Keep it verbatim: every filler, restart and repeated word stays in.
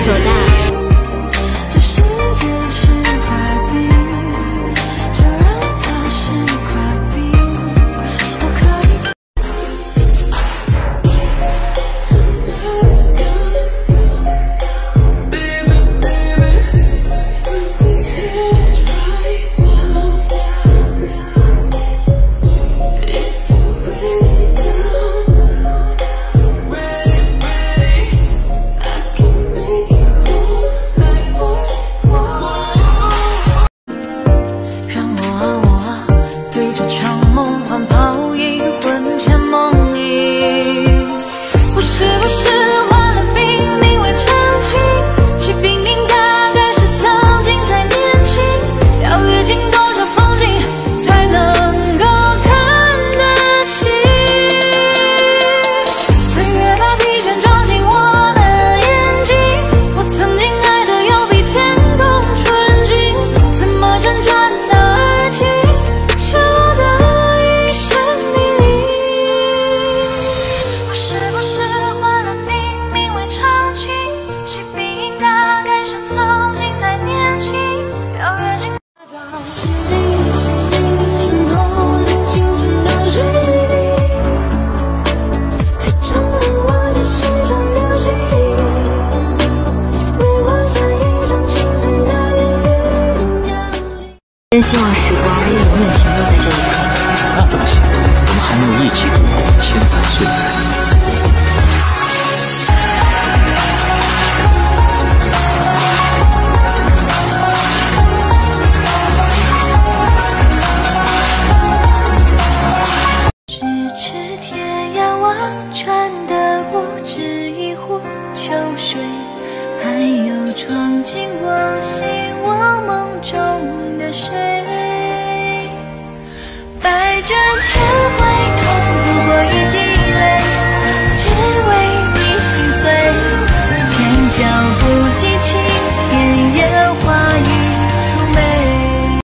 多大？ 这世界是块冰，就让它是块冰，我可以。 真希望时光永远停留在这一刻。 那怎么行？我们还能一起度过千载岁月。 咫尺天涯望穿的不止一壶秋水，还有闯进我心我梦中的谁，百转千